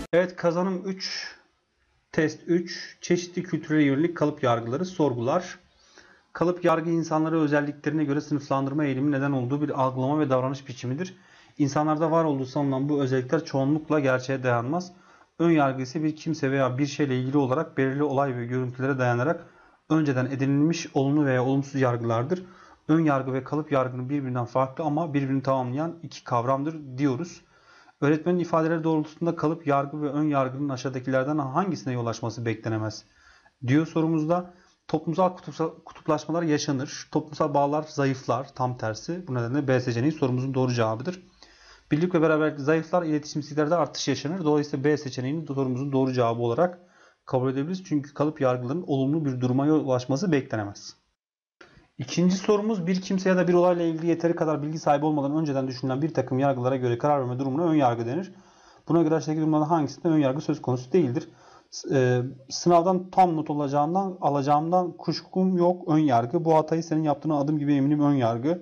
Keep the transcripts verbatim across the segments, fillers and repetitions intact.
Evet, kazanım üç, test üç, çeşitli kültürel yönelik kalıp yargıları sorgular. Kalıp yargı insanları özelliklerine göre sınıflandırma eğilimi neden olduğu bir algılama ve davranış biçimidir. İnsanlarda var olduğu sanılan bu özellikler çoğunlukla gerçeğe dayanmaz. Ön yargı ise bir kimse veya bir şeyle ilgili olarak belirli olay ve görüntülere dayanarak önceden edinilmiş olumlu veya olumsuz yargılardır. Ön yargı ve kalıp yargının birbirinden farklı ama birbirini tamamlayan iki kavramdır diyoruz. Öğretmenin ifadeleri doğrultusunda kalıp yargı ve ön yargının aşağıdakilerden hangisine yol açması beklenemez diyor sorumuzda. Toplumsal kutuplaşmalar yaşanır. Toplumsal bağlar zayıflar. Tam tersi. Bu nedenle B seçeneği sorumuzun doğru cevabıdır. Birlik ve beraberlik zayıflar. İletişimsizliklerde artış yaşanır. Dolayısıyla B seçeneğini sorumuzun doğru cevabı olarak kabul edebiliriz. Çünkü kalıp yargıların olumlu bir duruma yol ulaşması beklenemez. İkinci sorumuz, bir kimse ya da bir olayla ilgili yeteri kadar bilgi sahibi olmadan önceden düşünülen bir takım yargılara göre karar verme durumuna ön yargı denir. Buna göre aşağıdaki durumlardan hangisinde ön yargı söz konusu değildir? E, sınavdan tam not alacağından, alacağımdan kuşkum yok, ön yargı. Bu hatayı senin yaptığına adım gibi eminim, ön yargı.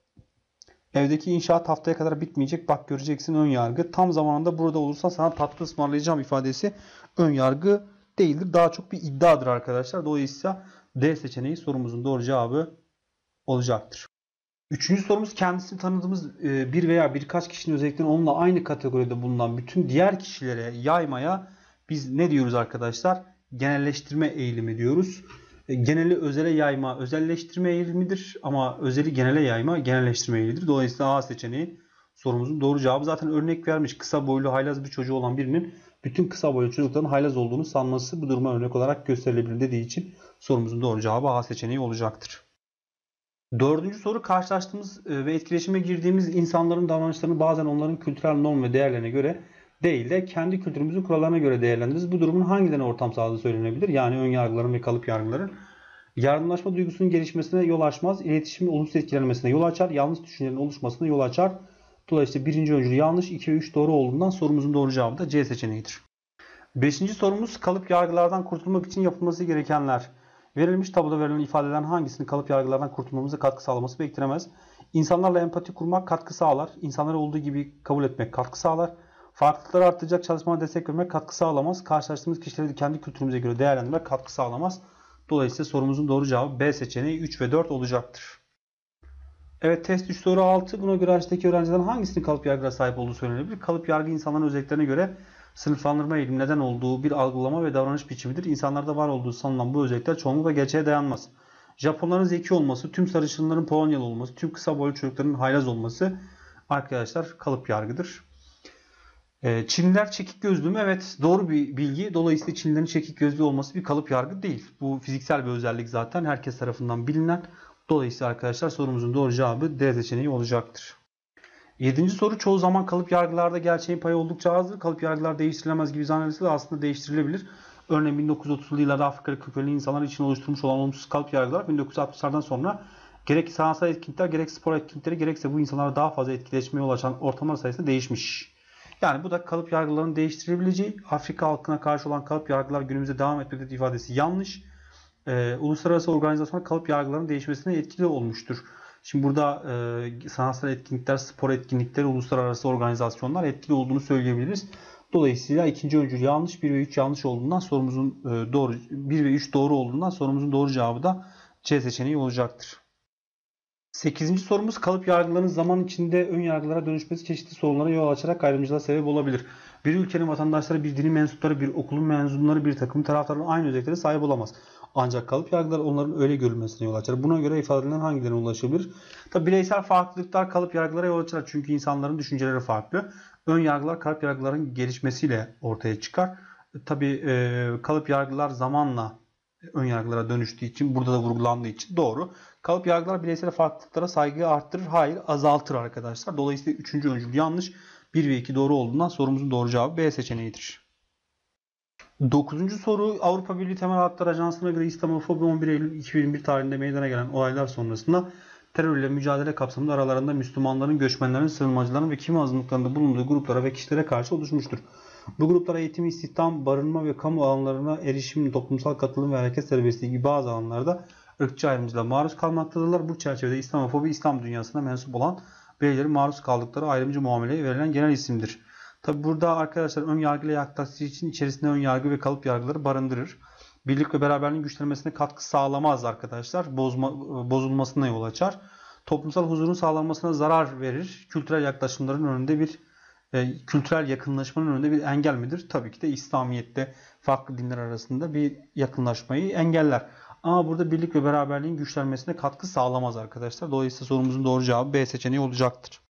Evdeki inşaat haftaya kadar bitmeyecek, bak göreceksin, ön yargı. Tam zamanında burada olursan sana tatlı ısmarlayacağım ifadesi ön yargı değildir. Daha çok bir iddiadır arkadaşlar. Dolayısıyla D seçeneği sorumuzun doğru cevabı olacaktır. Üçüncü sorumuz, kendisini tanıdığımız bir veya birkaç kişinin özelliklerini onunla aynı kategoride bulunan bütün diğer kişilere yaymaya biz ne diyoruz arkadaşlar? Genelleştirme eğilimi diyoruz. Geneli özele yayma özelleştirme eğilimidir ama özeli genele yayma genelleştirme eğilimidir. Dolayısıyla A seçeneği sorumuzun doğru cevabı. Zaten örnek vermiş, kısa boylu haylaz bir çocuğu olan birinin bütün kısa boylu çocukların haylaz olduğunu sanması bu duruma örnek olarak gösterilebilir dediği için sorumuzun doğru cevabı A seçeneği olacaktır. Dördüncü soru, karşılaştığımız ve etkileşime girdiğimiz insanların davranışlarını bazen onların kültürel norm ve değerlerine göre değil de kendi kültürümüzün kurallarına göre değerlendiririz. Bu durumun hangilerine ortam sağladığı söylenebilir? Yani ön yargıların ve kalıp yargıların. Yardımlaşma duygusunun gelişmesine yol açmaz. İletişimin olumsuz etkilenmesine yol açar. Yanlış düşüncelerin oluşmasına yol açar. Dolayısıyla birinci öncül yanlış, iki ve üç doğru olduğundan sorumuzun doğru cevabı da C seçeneğidir. Beşinci sorumuz, kalıp yargılardan kurtulmak için yapılması gerekenler. Verilmiş tabloda verilen ifadelerin hangisinin kalıp yargılardan kurtulmamıza katkı sağlaması beklenemez? İnsanlarla empati kurmak katkı sağlar. İnsanları olduğu gibi kabul etmek katkı sağlar. Farklılıkları arttıracak çalışmalara destek vermek katkı sağlamaz. Karşılaştığımız kişileri kendi kültürümüze göre değerlendirmek katkı sağlamaz. Dolayısıyla sorumuzun doğru cevabı B seçeneği üç ve dört olacaktır. Evet, test üç soru altı. Buna göre aşağıdaki öğrencilerin hangisinin kalıp yargılara sahip olduğu söylenebilir? Kalıp yargı insanların özelliklerine göre sınıflandırma eğilimi neden olduğu bir algılama ve davranış biçimidir. İnsanlarda var olduğu sanılan bu özellikler çoğunlukla gerçeğe dayanmaz. Japonların zeki olması, tüm sarışınların Polonyalı olması, tüm kısa boylu çocukların haylaz olması arkadaşlar kalıp yargıdır. Çinliler çekik gözlü mü? Evet, doğru bir bilgi. Dolayısıyla Çinlilerin çekik gözlü olması bir kalıp yargı değil. Bu fiziksel bir özellik, zaten herkes tarafından bilinen. Dolayısıyla arkadaşlar sorumuzun doğru cevabı D seçeneği olacaktır. Yedinci soru, çoğu zaman kalıp yargılarda gerçeğin payı oldukça azdır. Kalıp yargılar değiştirilemez gibi zannedilse de aslında değiştirilebilir. Örneğin bin dokuz yüz otuzlu yıllarda Afrikalı kökenli insanlar için oluşturmuş olan olumsuz kalıp yargılar bin dokuz yüz altmışlardan sonra gerek sanatsal etkinlikler, gerek spor etkinlikleri, gerekse bu insanlara daha fazla etkileşmeye yol açan ortamlar sayesinde değişmiş. Yani bu da kalıp yargılarının değiştirilebileceği. Afrika halkına karşı olan kalıp yargılar günümüzde devam etmektedir ifadesi yanlış. Ee, uluslararası organizasyonlar kalıp yargılarının değişmesine etkili olmuştur. Şimdi burada e, sanatsal etkinlikler, spor etkinlikleri, uluslararası organizasyonlar etkili olduğunu söyleyebiliriz. Dolayısıyla ikinci öncül yanlış, bir ve üç yanlış olduğundan sorumuzun e, doğru bir ve üç doğru olduğundan sorumuzun doğru cevabı da C seçeneği olacaktır. sekizinci sorumuz, kalıp yargıların zaman içinde ön yargılara dönüşmesi çeşitli sorunlara yol açarak ayrımcılığa sebep olabilir. Bir ülkenin vatandaşları, bir dinin mensupları, bir okulun mezunları, bir takım taraftarların aynı özelliklere sahip olamaz. Ancak kalıp yargılar onların öyle görülmesine yol açar. Buna göre ifadelerin hangilerine ulaşabilir? Tabi bireysel farklılıklar kalıp yargılara yol açar. Çünkü insanların düşünceleri farklı. Ön yargılar kalıp yargıların gelişmesiyle ortaya çıkar. Tabi e, kalıp yargılar zamanla ön yargılara dönüştüğü için, burada da vurgulandığı için doğru. Kalıp yargılar bireysel farklılıklara saygıyı arttırır. Hayır, azaltır arkadaşlar. Dolayısıyla üçüncü öncül yanlış, bir ve iki doğru olduğundan sorumuzun doğru cevabı B seçeneğidir. dokuzuncu soru, Avrupa Birliği Temel Haklar Ajansı'na göre İslamofobi on bir Eylül iki bin yirmi bir tarihinde meydana gelen olaylar sonrasında terörle mücadele kapsamında aralarında Müslümanların, göçmenlerin, sığınmacıların ve kimi azınlıklarında bulunduğu gruplara ve kişilere karşı oluşmuştur. Bu gruplara eğitim, istihdam, barınma ve kamu alanlarına erişim, toplumsal katılım ve hareket serbestliği gibi bazı alanlarda ırkçı ayrımcılığa maruz kalmaktadırlar. Bu çerçevede İslamofobi, İslam dünyasına mensup olan bireylerin maruz kaldıkları ayrımcı muameleye verilen genel isimdir. Tabi burada arkadaşlar ön yargıyla yaklaştığı için içerisinde ön yargı ve kalıp yargıları barındırır. Birlik ve beraberliğin güçlenmesine katkı sağlamaz arkadaşlar. Bozma, bozulmasına yol açar. Toplumsal huzurun sağlanmasına zarar verir. Kültürel yaklaşımların önünde bir e, kültürel yakınlaşmanın önünde bir engel midir? Tabii ki de İslamiyet'te farklı dinler arasında bir yakınlaşmayı engeller. Ama burada birlik ve beraberliğin güçlenmesine katkı sağlamaz arkadaşlar. Dolayısıyla sorumuzun doğru cevabı B seçeneği olacaktır.